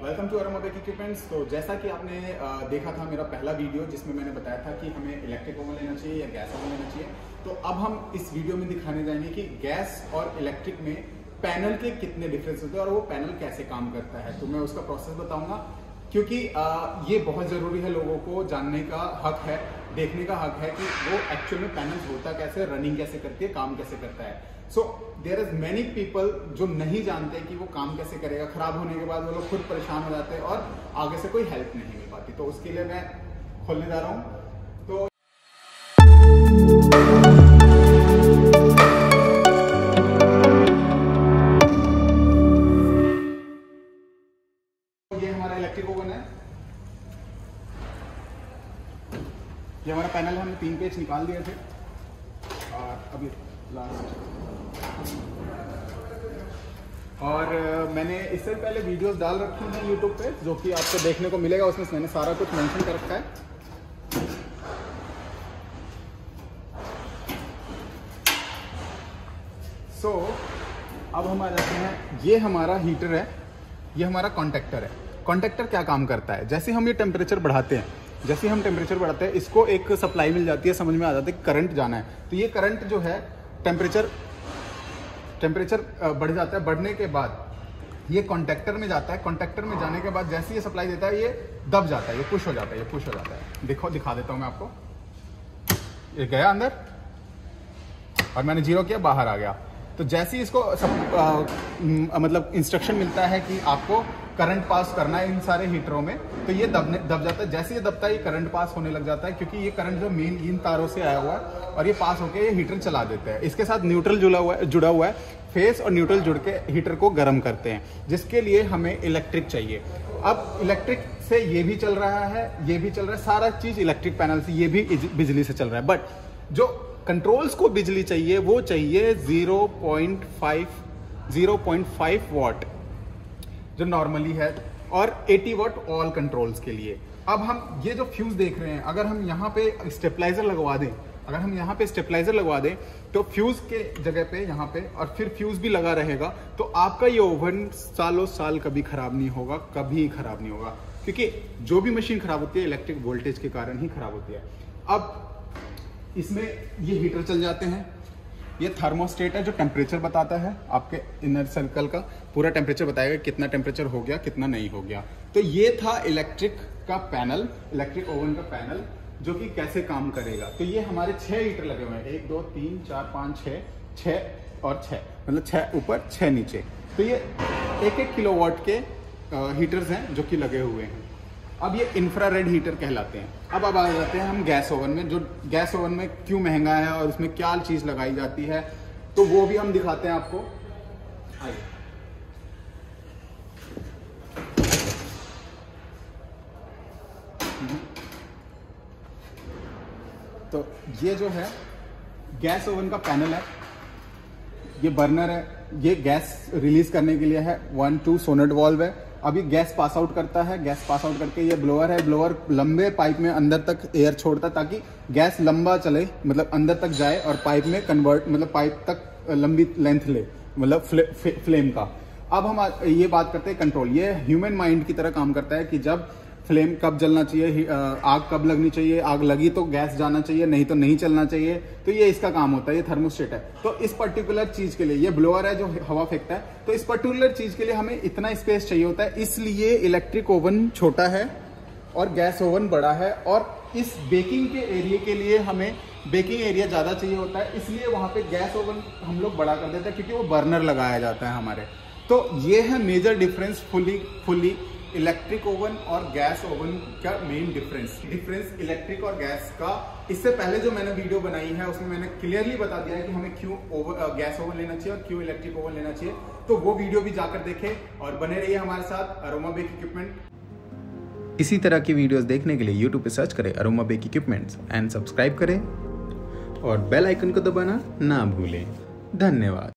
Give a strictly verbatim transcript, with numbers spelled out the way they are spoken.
Welcome to Aroma Bake Equipments. तो जैसा कि आपने देखा था मेरा पहला वीडियो जिसमें मैंने बताया था कि हमें इलेक्ट्रिक ओवन लेना चाहिए या गैस ओवन लेना चाहिए, तो अब हम इस वीडियो में दिखाने जाएंगे कि गैस और इलेक्ट्रिक में पैनल के कितने डिफरेंस होते हैं और वो पैनल कैसे काम करता है। तो मैं उसका प्रोसेस बताऊंगा क्योंकि आ, ये बहुत ज़रूरी है, लोगों को जानने का हक है, देखने का हक है कि वो एक्चुअल में पैनल होता कैसे, रनिंग कैसे करती है, काम कैसे करता है। So there is many people जो नहीं जानते कि वो काम कैसे करेगा। खराब होने के बाद वो लोग खुद परेशान हो जाते हैं और आगे से कोई हेल्प नहीं मिल पाती। तो उसके लिए मैं खोलने जा रहा हूँ। तो ये हमारा इलेक्ट्रिक ओवन है, ये हमारा पैनल, हमने तीन पेज निकाल दिए थे और अभी लास्ट और मैंने इससे पहले वीडियोस डाल रखी हैं यूट्यूब पे, जो कि आपको देखने को मिलेगा। उसमें मैंने सारा कुछ मेंशन कर रखा है। सो so, अब हम आ जाते हैं, ये हमारा हीटर है, ये हमारा कॉन्टेक्टर है। कॉन्टेक्टर क्या काम करता है, जैसे हम ये टेम्परेचर बढ़ाते हैं, जैसे हम टेम्परेचर बढ़ाते हैं इसको एक सप्लाई मिल जाती है, समझ में आ जाता है कि करंट जाना है। तो ये करंट जो है टेम्परेचर टेम्परेचर बढ़ जाता है, बढ़ने के बाद ये कॉन्टेक्टर में जाता है। कॉन्टेक्टर में जाने के बाद जैसे ये सप्लाई देता है ये दब जाता है, ये पुश हो जाता है, ये पुश हो जाता है। देखो दिखा देता हूँ मैं आपको, ये गया अंदर और मैंने जीरो किया, बाहर आ गया। तो जैसे ही इसको सब आ, मतलब इंस्ट्रक्शन मिलता है कि आपको करंट पास करना है इन सारे हीटरों में, तो ये दबने दब जाता है। जैसे ये दबता है ये करंट पास होने लग जाता है, क्योंकि ये करंट जो मेन इन तारों से आया हुआ है और ये पास होकर ये हीटर चला देते हैं। इसके साथ न्यूट्रल जुड़ा हुआ है जुड़ा हुआ है फेस और न्यूट्रल जुड़ के हीटर को गर्म करते हैं, जिसके लिए हमें इलेक्ट्रिक चाहिए। अब इलेक्ट्रिक से ये भी चल रहा है, ये भी चल रहा है, सारा चीज इलेक्ट्रिक पैनल से, ये भी बिजली से चल रहा है। बट जो कंट्रोल्स को बिजली चाहिए वो चाहिए ज़ीरो पॉइंट फाइव वाट जो नॉर्मली है, और अस्सी वाट ऑल कंट्रोल्स के लिए। अब हम ये जो फ्यूज देख रहे हैं, अगर हम यहाँ पे स्टेबलाइजर लगवा दें, अगर हम यहाँ पे स्टेबलाइजर लगवा दें तो फ्यूज के जगह पे यहाँ पे, और फिर फ्यूज भी लगा रहेगा, तो आपका ये ओवन सालों साल कभी खराब नहीं होगा, कभी खराब नहीं होगा। क्योंकि जो भी मशीन खराब होती है इलेक्ट्रिक वोल्टेज के कारण ही खराब होती है। अब इसमें ये हीटर चल जाते हैं, ये थर्मोस्टेट है जो टेम्परेचर बताता है, आपके इनर सर्कल का पूरा टेम्परेचर बताएगा कितना टेम्परेचर हो गया, कितना नहीं हो गया। तो ये था इलेक्ट्रिक का पैनल, इलेक्ट्रिक ओवन का पैनल, जो कि कैसे काम करेगा। तो ये हमारे छह हीटर लगे हुए हैं, एक दो तीन चार पाँच छः, छः और छः, मतलब छः ऊपर छः नीचे। तो ये एक एक किलो वाट के हीटर्स हैं जो कि लगे हुए हैं। अब ये इंफ्रारेड हीटर कहलाते हैं। अब अब आ जाते हैं हम गैस ओवन में। जो गैस ओवन में क्यों महंगा है और उसमें क्या चीज़ लगाई जाती है, तो वो भी हम दिखाते हैं आपको। आइए, तो ये जो है गैस ओवन का पैनल है, ये बर्नर है, ये गैस रिलीज करने के लिए है। वन टू सोनेट वाल्व है। अभी गैस पास आउट करता है, गैस पास आउट करके ये ब्लोअर है, ब्लोअर लंबे पाइप में अंदर तक एयर छोड़ता है ताकि गैस लंबा चले, मतलब अंदर तक जाए और पाइप में कन्वर्ट, मतलब पाइप तक लंबी लेंथ ले, मतलब फ्ले, फ्लेम का। अब हम ये बात करते हैं कंट्रोल। ये ह्यूमन माइंड की तरह काम करता है कि जब फ्लेम कब जलना चाहिए, आग कब लगनी चाहिए, आग लगी तो गैस जाना चाहिए, नहीं तो नहीं चलना चाहिए। तो ये इसका काम होता है, ये थर्मोस्टेट है। तो इस पर्टिकुलर चीज के लिए ये ब्लोअर है जो हवा फेंकता है, तो इस पर्टिकुलर चीज के लिए हमें इतना स्पेस चाहिए होता है। इसलिए इलेक्ट्रिक ओवन छोटा है और गैस ओवन बड़ा है, और इस बेकिंग के एरिया के लिए हमें बेकिंग एरिया ज्यादा चाहिए होता है, इसलिए वहां पे गैस ओवन हम लोग बड़ा कर देते हैं, क्योंकि वो बर्नर लगाया जाता है हमारे। तो ये है major difference fully fully electric oven और गैस ओवन का मेन डिफरेंस डिफरेंस इलेक्ट्रिक और गैस का। इससे पहले जो मैंने वीडियो बनाई है उसमें मैंने क्लियरली बता दिया है कि हमें क्यों ओवन गैस ओवन लेना चाहिए और क्यों इलेक्ट्रिक ओवन लेना चाहिए। तो वो वीडियो भी जाकर देखें और बने रहिए हमारे साथ अरोमा बेक इक्विपमेंट। इसी तरह की वीडियोस देखने के लिए यूट्यूब पे सर्च करें Aroma Bake Equipments and subscribe करें और बेल आइकन को दबाना ना भूलें। धन्यवाद।